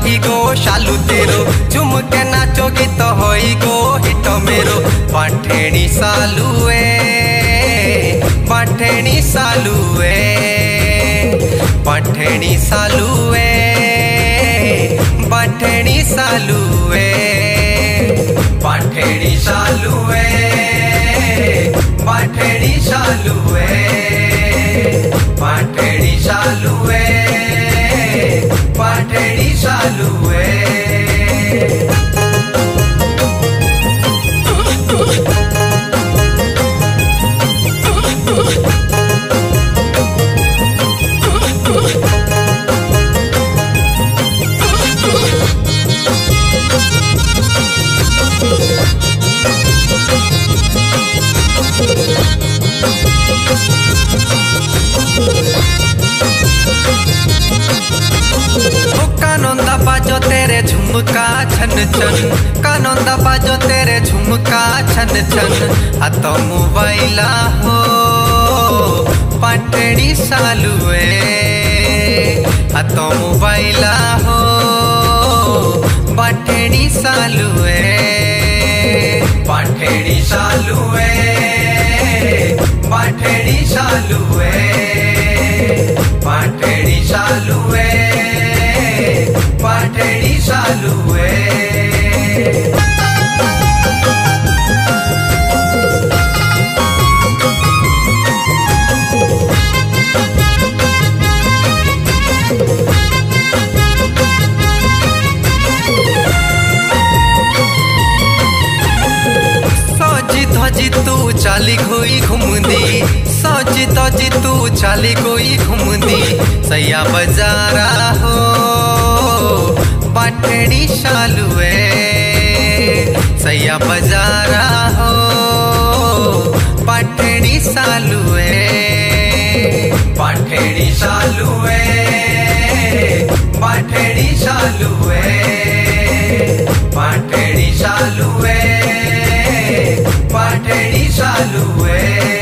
माही गो शालू तेरो, झुमके नाचोगी तो होई गो हिट मेरो। बाठेणी सालुए, बाठेणी सालुए, बाठेणी सालुए, बाठेणी सालुए, बाठेणी सालुए, बाठेणी सालुए, बाठेणी सालुए, बाठेणी सालुए। कानोंदा बाजो तेरे झुमका छन छन, कानोंदा बाजो तेरे झुमका छन छन। हाथों मोबाइला हो बाठेणी सालुए, हाथों मोबाइला हो बाठेणी सालुए, बाठेणी सालुए, बाठेणी सालुए, बाठेणी सालुए, बाठेणी सालुए। सजी धजी तू चाली कोई घूमदी, सजी धजी तू चाली कोई घूमदी। सैया बजारा हो बाठेणी सालुए, सैया बजारा हो बाठेणी सालुए, बाठेणी सालुए, बाठेणी सालुए, बाठेणी सालुए, बाठेणी सालुए।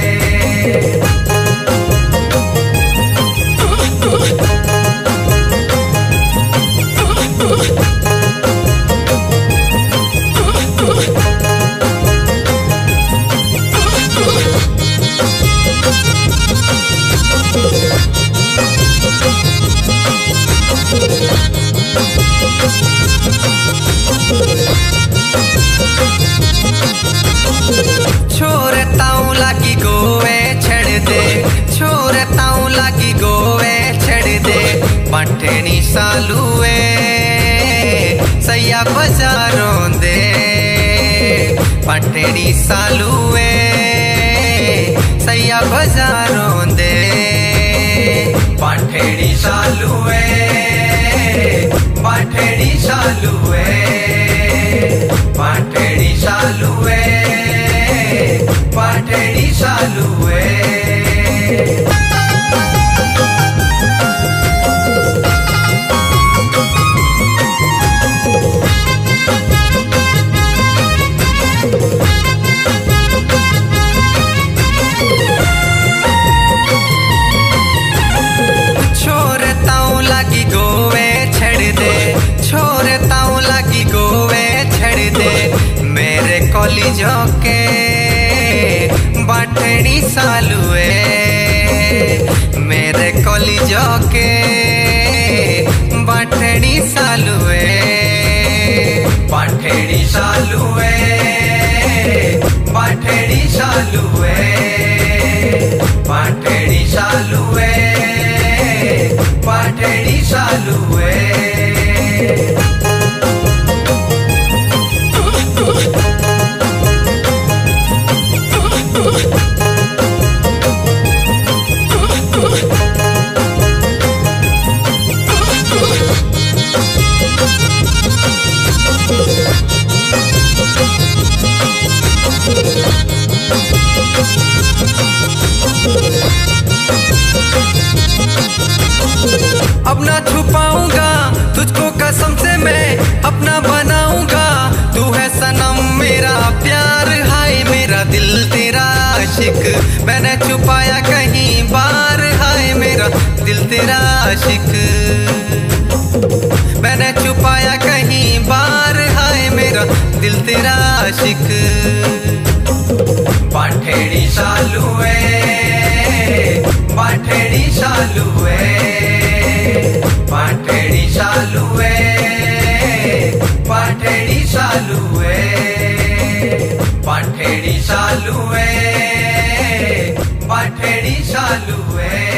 छोरे ताऊ लागी गोवे छड़ दे, छोरे ताऊ लागी गोवे छड़ दे। बाठेणी सालुए सैया बजारों दे, बाठेणी सालुए सैया बजारों दे। बाठेणी सालुए, बाठेणी सालुए, बाठेणी सालुए, बाठेणी सालुए। छोरे ताऊ लागी गोवे छड़ दे, छोरे ताऊ लागी गोवे छड़ दे। मेरे कॉलेजों के बाठेणी सालुए, मेरे कॉलेजों के बाठेणी सालुए, बाठेणी सालुए, बाठेणी सालुए, बाठेणी सालुए, बाठेणी सालुए। अब ना छुपाऊंगा तुझको कसम से मैं, अपना बनाऊंगा तू है सनम मेरा प्यार। हाय मेरा दिल तेरा आशिक, मैंने छुपाया कहीं बार। हाय मेरा दिल तेरा आशिक, मैंने छुपाया मेरा दिल तेरा आशिक। बाठेड़ी शालू है, बाठेड़ी शालू है, बाठेड़ी शालू है, बाठेड़ी शालू है, बाठेड़ी शालू है, बाठेड़ी शालू है।